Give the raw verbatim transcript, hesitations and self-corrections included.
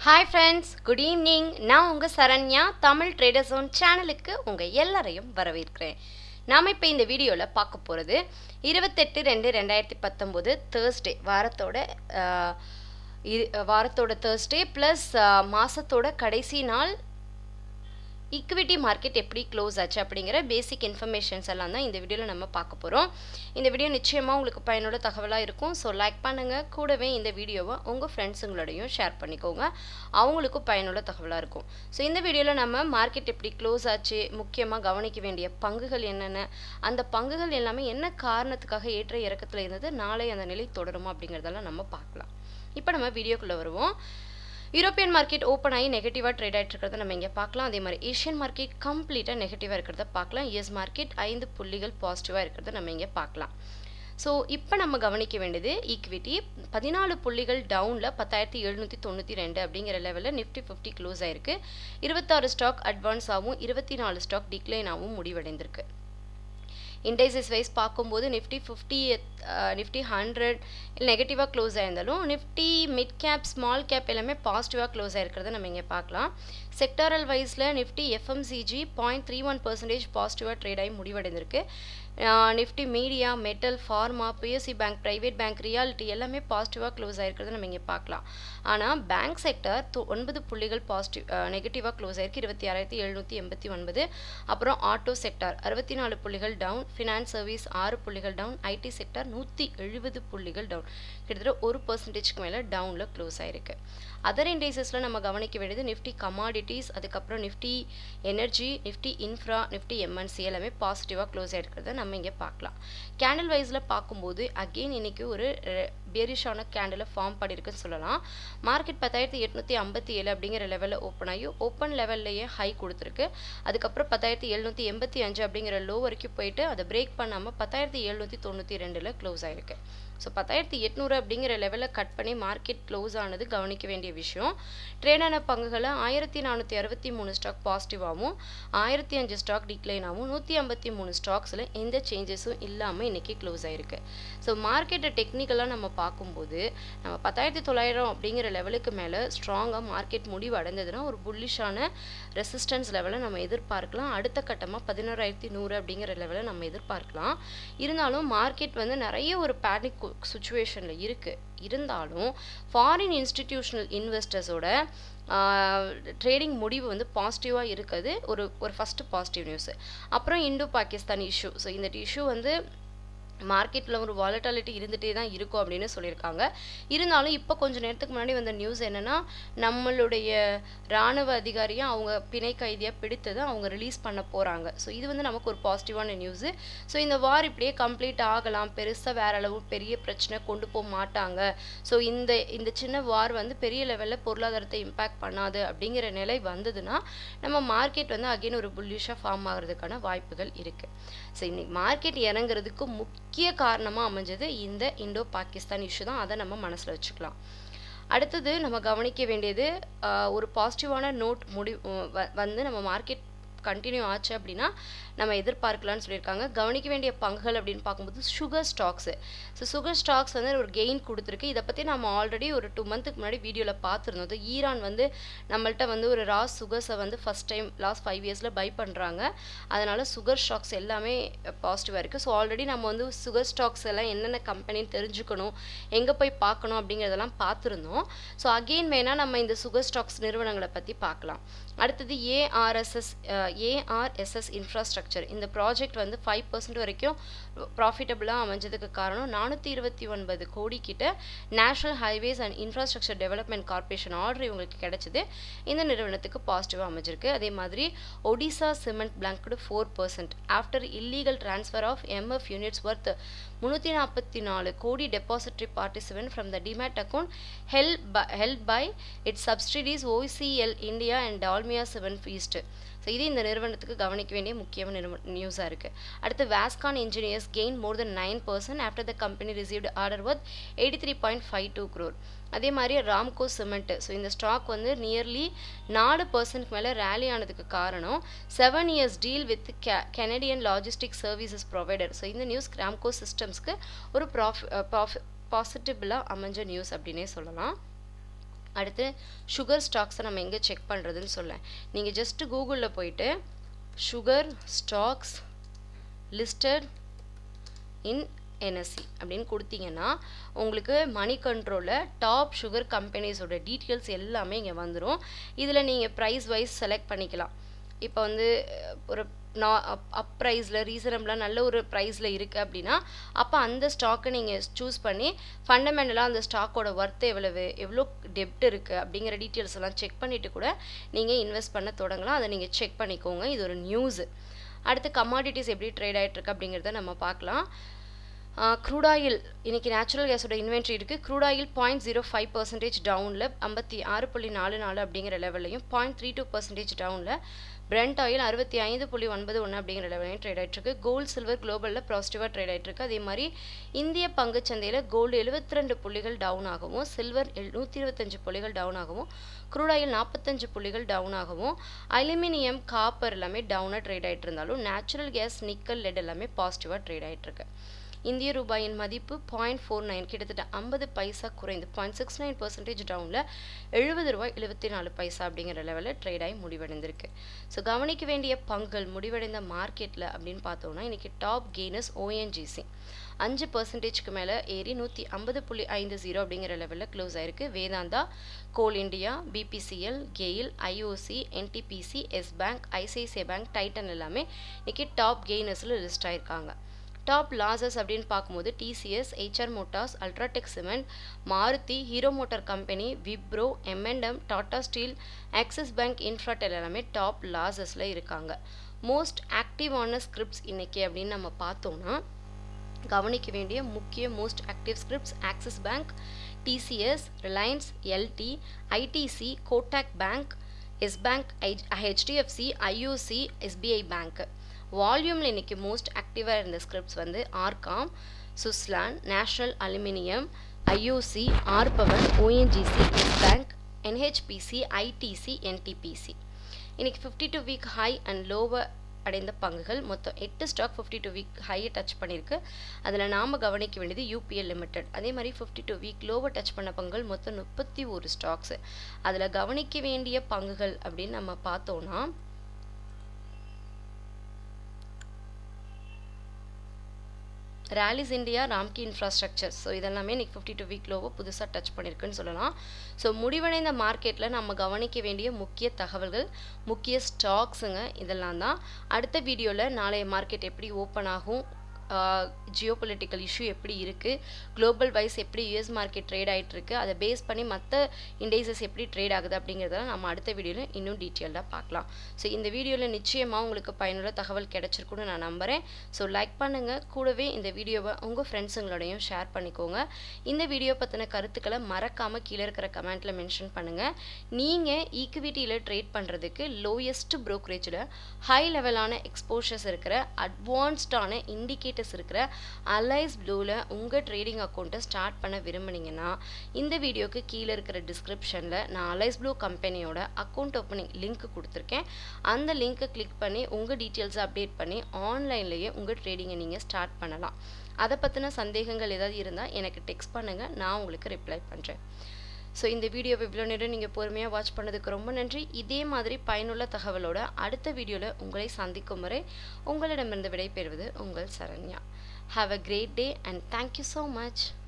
Hi friends, good evening. நான் உங்க Saranya Tamil trader zone சேனலுக்கு உங்க எல்லாரையும் வரவேற்கிறேன். நாம இப்போ இந்த வீடியோல பார்க்க போறது இருபத்தெட்டு ரெண்டு ரெண்டாயிரத்தி பத்தொன்பது Thursday வாரத்தோட வாரத்தோட Thursday plus மாசத்தோட கடைசி நாள் equity market எப்படி க்ளோஸ் ஆச்சு அப்படிங்கற பேசிக் இன்ஃபர்மேஷன்ஸ் எல்லாம் தான் இந்த வீடியோல நம்ம பார்க்க போறோம். இந்த வீடியோ நிச்சயமா உங்களுக்கு பயனுள்ள தகவலா இருக்கும். சோ லைக் பண்ணுங்க, கூடவே இந்த வீடியோவை உங்க ஃப்ரெண்ட்ஸ்ங்களோடயும் ஷேர் பண்ணிக்கோங்க. அவங்களுக்கு பயனுள்ள தகவலா இருக்கும். சோ இந்த வீடியோல நம்ம மார்க்கெட் எப்படி க்ளோஸ் ஆச்சு, முக்கியமா கவனிக்க வேண்டிய பங்குகள் என்னென்ன, அந்த பங்குகள் எல்லாமே என்ன காரணத்துக்காக ஏற்ற இறக்கத்துல இருந்தது, நாளை அந்த நிலை தொடருமா அப்படிங்கறதெல்லாம் நம்ம பார்க்கலாம். இப்போ நம்ம வீடியோக்குள்ள வருவோம். யூரோப்பியன் மார்க்கெட் ஓப்பன் ஆகி நெகட்டிவா ட்ரேட் ஆயிட்டு இருக்கிறத நம்ம இங்க பார்க்கலாம். அதே மாதிரி ஏஷியன் மார்க்கெட் கம்ப்ளீட்டா நெகட்டிவா இருக்கிறத பார்க்கலாம். யூஎஸ் மார்க்கெட் ஐந்து புள்ளிகள் பாசிட்டிவா இருக்கிறத நம்ம இங்க பார்க்கலாம். ஸோ இப்போ நம்ம கவனிக்க வேண்டியது ஈக்விட்டி பதினாலு புள்ளிகள் டவுன்ல பத்தாயிரத்தி எழுநூத்தி தொண்ணூத்தி ரெண்டு அப்படிங்கிற லெவலில் நிஃப்டி ஃபிஃப்டி க்ளோஸ் ஆயிருக்கு. இருபத்தாறு ஸ்டாக் அட்வான்ஸ் ஆகும், இருபத்தி நாலு ஸ்டாக் டிக்ளைன் ஆகும் முடிவடைந்திருக்கு. இண்டைசஸ் வைஸ் பார்க்கும்போது நிஃப்டி ஃபிஃப்டி நிஃப்டி ஹண்ட்ரட் நெகட்டிவாக க்ளோஸ் ஆயிருந்தாலும் Nifty mid cap small cap எல்லாமே பாசிட்டிவாக க்ளோஸ் ஆயிருக்கிறத நம்ம இங்கே பார்க்கலாம். செக்டாரல் வைஸில் Nifty FMCG point three one percentage பாசிட்டிவாக ட்ரேட் ஆகி முடிவடைந்திருக்கு. Nifty media, metal, pharma, PSC bank, private bank, realty எல்லாமே பாசிட்டிவாக க்ளோஸ் ஆயிருக்கிறத நம்ம இங்கே பார்க்கலாம். ஆனால் பேங்க் செக்டர் ஒன்பது புள்ளிகள் பாசிட்டிவ் நெகட்டிவாக க்ளோஸ் ஆயிருக்கு, இருபத்தி ஆறாயிரத்தி எழுநூற்றி எண்பத்தி ஒன்பது. அப்புறம் ஆட்டோ செக்டார் அறுபத்தி நாலு புள்ளிகள் டவுன், ஃபினான்ஸ் சர்வீஸ் ஆறு புள்ளிகள் டவுன், ஐடி செக்டர் நூற்றி எழுபது புள்ளிகள் டவுன், கிட்டத்தட்ட ஒரு பர்சன்டேஜ்க்கு மேலே டவுனில் க்ளோஸ் ஆயிருக்கு. அதர் இண்டைசஸில் நம்ம கவனிக்க வேண்டியது நிஃப்டி கமாடிட்டிஸ், அதுக்கப்புறம் Nifty energy, Nifty infra, Nifty MNC எல்லாமே பாசிட்டிவாக க்ளோஸ் ஆயிருக்கிறத நம்ம இங்கே பார்க்கலாம். கேண்டில் வைஸில் பார்க்கும்போது அகெயின் இன்னைக்கு ஒரு பேரிஷான கேண்டில் ஃபார்ம் பண்ணியிருக்குன்னு சொல்லலாம். மார்க்கெட் பத்தாயிரத்தி எட்நூற்றி ஐம்பத்தி ஏழு அப்படிங்கிற லெவலில் ஓப்பன் ஆகி ஓப்பன் லெவல்லையே ஹை கொடுத்துருக்கு. அதுக்கப்புறம் பத்தாயிரத்தி எழுநூற்றி எண்பத்தி அஞ்சு அப்படிங்கிற லோ வரைக்கும் போயிட்டு அதை பிரேக் பண்ணாமல் பத்தாயிரத்தி எழுநூற்றி தொண்ணூற்றி ரெண்டில் க்ளோஸ் ஆயிருக்கு. ஸோ பத்தாயிரத்தி எட்நூறு அப்படிங்கிற லெவலில் கட் பண்ணி மார்க்கெட் க்ளோஸ் ஆனது கவனிக்க வேண்டிய விஷயம். ட்ரேடான பங்குகளை ஆயிரத்தி நானூற்றி அறுபத்தி மூணு ஸ்டாக் பாசிட்டிவாகவும் ஆயிரத்தி அஞ்சு ஸ்டாக் டிக்ளைன் ஆகும், நூற்றி ஐம்பத்தி மூணு ஸ்டாக்ஸில் எந்த சேஞ்சஸும் இல்லாமல் இன்னைக்கு க்ளோஸ் ஆயிருக்கு. ஸோ மார்க்கெட்டை டெக்னிக்கலாக நம்ம பார்க்கும்போது நம்ம பத்தாயிரத்தி தொள்ளாயிரம் அப்படிங்கிற லெவலுக்கு மேலே ஸ்ட்ராங்காக மார்க்கெட் முடிவு அடைந்ததுன்னா ஒரு புல்லிஷான ரெசிஸ்டன்ஸ் லெவலை நம்ம எதிர்பார்க்கலாம். அடுத்த கட்டமாக பதினோராயிரத்தி நூறு அப்படிங்கிற லெவலை நம்ம எதிர்பார்க்கலாம். இருந்தாலும் மார்க்கெட் வந்து நிறைய ஒரு பேனிக் சுச்சுவேஷனில் இருக்குது. இருந்தாலும் ஃபாரின் இன்ஸ்டிடியூஷனல் இன்வெஸ்டர்ஸோட ட்ரேடிங் முடிவு வந்து பாசிட்டிவாக இருக்குது. ஒரு ஒரு ஃபஸ்ட்டு பாசிட்டிவ் நியூஸ். அப்புறம் இண்டோ பாகிஸ்தான் இஷ்யூ. ஸோ இந்த இஷ்யூ வந்து மார்க்கெட்டில் ஒரு வாலட்டாலிட்டி இருந்துகிட்டே தான் இருக்கும் அப்படின்னு சொல்லியிருக்காங்க. இருந்தாலும் இப்போ கொஞ்சம் நேரத்துக்கு முன்னாடி வந்த நியூஸ் என்னென்னா, நம்மளுடைய இராணுவ அதிகாரியை அவங்க பிணை கைதியாக பிடித்தது அவங்க ரிலீஸ் பண்ண போகிறாங்க. ஸோ இது வந்து நமக்கு ஒரு பாசிட்டிவான நியூஸு. ஸோ இந்த வார் இப்படியே கம்ப்ளீட் ஆகலாம், பெருசாக வேற அளவு பெரிய பிரச்சனை கொண்டு போக மாட்டாங்க. ஸோ இந்த இந்த சின்ன வார் வந்து பெரிய லெவலில் பொருளாதாரத்தை இம்பேக்ட் பண்ணாது அப்படிங்கிற நிலை வந்ததுன்னா நம்ம மார்க்கெட் வந்து அகைன் ஒரு புல்லிஷாக ஃபார்ம் ஆகிறதுக்கான வாய்ப்புகள் இருக்குது. ஸோ இன்னைக்கு மார்க்கெட் இறங்குறதுக்கு முக்கிய காரணமாக அமைஞ்சது இந்த இண்டோ பாகிஸ்தான் இஷ்யூ தான். அதை நம்ம மனசில் வச்சுக்கலாம். அடுத்தது நம்ம கவனிக்க வேண்டியது ஒரு பாசிட்டிவான நோட் முடி வந்து நம்ம மார்க்கெட் கண்டினியூ ஆச்சு அப்படின்னா நம்ம எதிர்பார்க்கலாம்னு சொல்லியிருக்காங்க. கவனிக்க வேண்டிய பங்குகள் அப்படின்னு பார்க்கும்போது sugar stocks. So sugar stocks வந்து ஒரு கெயின் கொடுத்துருக்கு. இதை பற்றி நம்ம ஆல்ரெடி ஒரு டூ மந்த்துக்கு முன்னாடி வீடியோவில் பார்த்துருந்தோம். ஈரான் வந்து நம்மள்கிட்ட வந்து ஒரு ரா சுகர்ஸை வந்து ஃபஸ்ட் டைம் லாஸ்ட் ஃபைவ் இயர்ஸில் பை பண்ணுறாங்க. அதனால் சுகர் ஸ்டாக்ஸ் எல்லாமே பாசிட்டிவாக இருக்குது. ஸோ ஆல்ரெடி நம்ம வந்து சுகர் ஸ்டாக்ஸ் எல்லாம் என்னென்ன கம்பெனின்னு தெரிஞ்சுக்கணும், எங்கே போய் பார்க்கணும் அப்படிங்கிறதெல்லாம் பார்த்துருந்தோம். ஸோ அகெயின் வேணால் நம்ம இந்த சுகர் ஸ்டாக்ஸ் நிறுவனங்களை பற்றி பார்க்கலாம். அடுத்தது ஏஆர்எஸ்எஸ் ஏஆர்எஸ்எஸ் இன்ஃப்ராஸ்ட்ரக்சர். இந்த ப்ராஜெக்ட் வந்து ஃபைவ் பர்சன்ட் வரைக்கும் ப்ராஃபிட்டபுளாக அமைஞ்சதுக்கு காரணம் நானூற்றி இருபத்தி ஒன்பது கோடி கிட்ட national highways and infrastructure development corporation order இவங்களுக்கு கிடைச்சது. இந்த நிறுவனத்துக்கு பாசிட்டிவாக அமைஞ்சிருக்கு. அதே மாதிரி Odisha cement plunged four percent after illegal transfer of MF units worth முந்நூற்றி நாற்பத்தி நாலு கோடி depository participant from the demat account help help by its subsidies OCL India and Dalmia cement east. So இது இந்த நிறுவனத்துக்கு கவனிக்க வேண்டிய முக்கியமான நியூஸாக இருக்குது. அடுத்து Vascon engineers gain more than nine percent after the company received order worth eighty three point five two crore. அதே மாதிரி ராம்கோ சிமெண்ட்டு. ஸோ இந்த ஸ்டாக் வந்து நியர்லி நாலு பர்சன்ட்க்கு மேலே ரேலி ஆனதுக்கு காரணம் seven years deal with K Canadian logistic services provider. So இந்த நியூஸ் ராம்கோ சிஸ்டம்ஸ்க்கு ஒரு ப்ராஃபி ப்ராஃபி பாசிட்டிவ்லாக அமைஞ்ச நியூஸ் அப்படின்னே சொல்லலாம். அடுத்து சுகர் ஸ்டாக்ஸை நம்ம எங்கே செக் பண்ணுறதுன்னு சொல்லேன். நீங்கள் ஜஸ்ட்டு கூகுளில் போயிட்டு sugar stocks listed in NSC அப்படின்னு கொடுத்தீங்கன்னா உங்களுக்கு மணி கண்ட்ரோலில் டாப் சுகர் கம்பெனிஸோட டீட்டெயில்ஸ் எல்லாமே இங்கே வந்துடும். இதில் நீங்கள் ப்ரைஸ் வைஸ் செலக்ட் பண்ணிக்கலாம். இப்போ வந்து ஒரு நா அப் அப் ப்ரைஸில் ரீசனபிளாக நல்ல ஒரு ப்ரைஸில் இருக்குது அப்படின்னா அப்போ அந்த ஸ்டாக்கை நீங்கள் சூஸ் பண்ணி ஃபண்டமெண்டலாக அந்த ஸ்டாக்கோட ஒர்த் எவ்வளவு எவ்வளோ டெப்ட் இருக்குது அப்படிங்கிற டீட்டெயில்ஸ் எல்லாம் செக் பண்ணிவிட்டு கூட நீங்கள் இன்வெஸ்ட் பண்ண தொடங்கலாம். அதை நீங்கள் செக் பண்ணிக்கோங்க. இது ஒரு நியூஸு. அடுத்து கமாடிட்டிஸ் எப்படி ட்ரேட் ஆகிட்டுருக்கு அப்படிங்கிறத நம்ம பார்க்கலாம். க்ரூட் ஆயில் இன்றைக்கி நேச்சுரல் கேஸோட இன்வென்ட்ரி இருக்குது. Crude oil point zero five percentage டவுனில் ஐம்பத்தி ஆறு புள்ளி நாலு நாலு அப்படிங்கிற லெவல்லையும் பாயிண்ட் த்ரீ டூ பர்சன்டேஜ் டவுனில் பிரெண்ட் ஆயில் அறுபத்தி ஐந்து புள்ளி ஒன்பது ஒன்று அப்படிங்கிற லெவலையும் ட்ரேட் ஆகிட்டுருக்கு. கோல்டு சில்வர் குளோபலில் பாசிட்டிவாக ட்ரேட் ஆகிட்டுருக்கு. அதே மாதிரி இந்திய பங்குச்சந்தையில் கோல்டு எழுபத்தி ரெண்டு புள்ளிகள் டவுன் ஆகவும் சில்வர் நூற்றி இருபத்தஞ்சு புள்ளிகள் டவுன் ஆகவும் க்ரூட் ஆயில் நாற்பத்தஞ்சு புள்ளிகள் டவுன் ஆகவும் அலுமினியம் காப்பர் எல்லாமே டவுனாக ட்ரேட் ஆகிட்டு இருந்தாலும் நேச்சுரல் கேஸ் நிக்கல் லெட் எல்லாமே பாசிட்டிவாக ட்ரேட் ஆகிட்டுருக்கு. இந்திய ரூபாயின் மதிப்பு பாயிண்ட் ஃபோர் நைன் கிட்டத்தட்ட ஐம்பது பைசா குறைந்து பாயிண்ட் சிக்ஸ் நைன் பர்சன்டேஜ் டவுனில் எழுபது ரூபாய் எழுபத்தி நாலு பைசா அப்படிங்கிற லெவலில் ட்ரேட் ஆகி முடிவடைந்திருக்கு. ஸோ கவனிக்க வேண்டிய பங்குகள் முடிவடைந்த மார்க்கெட்டில் அப்படின்னு பார்த்தோம்னா இன்றைக்கி டாப் கெய்னர்ஸ் ஓஎன்ஜிசி அஞ்சு பர்சன்டேஜ்க்கு மேலே ஏறி நூற்றி ஐம்பது புள்ளி ஐந்து ஜீரோ அப்படிங்கிற லெவலில் க்ளோஸ் ஆயிருக்கு. Vedanta, coal India, BPCL, GAIL, IOC, NTPC, yes bank, ICICI bank, Titan எல்லாமே இன்றைக்கி டாப் கெய்னர்ஸில் லிஸ்ட் ஆயிருக்காங்க. டாப் லாசஸ் அப்படின்னு பார்க்கும்போது TCS, HR motors, UltraTech cement, Maruti, Hero motor company, Wipro, MNM, Tata steel, Axis bank, Infratel எல்லாமே டாப் லாசஸில் இருக்காங்க. மோஸ்ட் ஆக்டிவான ஸ்கிரிப்ட்ஸ் இன்றைக்கி அப்படின்னு நம்ம பார்த்தோம்னா கவனிக்க வேண்டிய முக்கிய most active scripts Axis bank, TCS, Reliance, LT, ITC, Kotak bank, yes bank, HDFC, IOC, SBI bank. வால்யூமில் இன்றைக்கி மோஸ்ட் ஆக்டிவாக இருந்த ஸ்கிரிப்ட்ஸ் வந்து RCom, Suzlon, national aluminium, IOC, RPower, ONGC, yes bank, NHPC, ITC, NTPC. இன்றைக்கி fifty two week high and lower அடைந்த பங்குகள் மொத்தம் எட்டு ஸ்டாக் ஃபிஃப்டி டூ வீக் ஹையை டச் பண்ணியிருக்கு. அதில் நாம் கவனிக்க வேண்டியது யூபிஎல் லிமிடெட். அதே மாதிரி fifty two week lower touch பண்ண பங்குகள் மொத்தம் முப்பத்தி ஒரு ஸ்டாக்ஸு. அதில் கவனிக்க வேண்டிய பங்குகள் அப்படின்னு நம்ம பார்த்தோன்னா Rallis India, Ramky infrastructure. So இதெல்லாமே இன்றைக்கி ஃபிஃப்டி டூ வீக் லோவோ புதுசாக டச் பண்ணியிருக்குன்னு சொல்லலாம். ஸோ முடிவடைந்த மார்க்கெட்டில் நம்ம கவனிக்க வேண்டிய முக்கிய தகவல்கள், முக்கிய ஸ்டாக்ஸுங்க இதெல்லாம் தான். அடுத்த வீடியோவில் நாளைய மார்க்கெட் எப்படி ஓப்பன் ஆகும், ஜியோ பொலிட்டிக்கல் இஷ்யூ எப்படி இருக்குது, குளோபல் வைஸ் எப்படி யூஎஸ் மார்க்கெட் ட்ரேட் ஆகிட்டுருக்கு, அதை பேஸ் பண்ணி மற்ற இண்டெக்ஸஸ் எப்படி ட்ரேட் ஆகுது அப்படிங்கிறதெல்லாம் நம்ம அடுத்த வீடியோவில் இன்னும் டீட்டெயில்டாக பார்க்கலாம். ஸோ இந்த வீடியோவில் நிச்சயமாக உங்களுக்கு பயனுள்ள தகவல் கிடைச்சிருக்குன்னு நான் நம்புகிறேன். ஸோ லைக் பண்ணுங்கள், கூடவே இந்த வீடியோவை உங்கள் ஃப்ரெண்ட்ஸுங்களோடையும் ஷேர் பண்ணிக்கோங்க. இந்த வீடியோ பற்றின கருத்துக்களை மறக்காமல் கீழே இருக்கிற கமெண்ட்டில் மென்ஷன் பண்ணுங்கள். நீங்கள் ஈக்விட்டியில் ட்ரேட் பண்ணுறதுக்கு லோயஸ்ட் ப்ரோக்கரேஜில் ஹை லெவலான எக்ஸ்போஷர்ஸ் இருக்கிற அட்வான்ஸ்டான இண்டிகேட்டர்ஸ் இருக்கிற அலைஸ் ப்ளூவில் உங்கள் ட்ரேடிங் அக்கௌண்ட்டை ஸ்டார்ட் பண்ண விரும்புனீங்கன்னா இந்த வீடியோக்கு கீழே இருக்கிற டிஸ்கிரிப்ஷனில் நான் அலைஸ் ப்ளூ கம்பெனியோட அக்கௌண்ட் ஓப்பனிங் லிங்க் கொடுத்துருக்கேன். அந்த லிங்க்கை கிளிக் பண்ணி உங்கள் டீட்டெயில்ஸை அப்டேட் பண்ணி ஆன்லைன்லேயே உங்கள் ட்ரேடிங்கை நீங்கள் ஸ்டார்ட் பண்ணலாம். அதை பற்றின சந்தேகங்கள் ஏதாவது இருந்தால் எனக்கு டெக்ஸ்ட் பண்ணுங்கள், நான் உங்களுக்கு ரிப்ளை பண்ணுறேன். ஸோ இந்த வீடியோவை இவ்வளோ நேரம் நீங்கள் பொறுமையாக வாட்ச் பண்ணதுக்கு ரொம்ப நன்றி. இதே மாதிரி பயனுள்ள தகவலோட அடுத்த வீடியோவில் உங்களை சந்திக்கும் வரை உங்களிடமிருந்து விடைபெறுவது உங்கள் Saranya. Have a great day and thank you so much.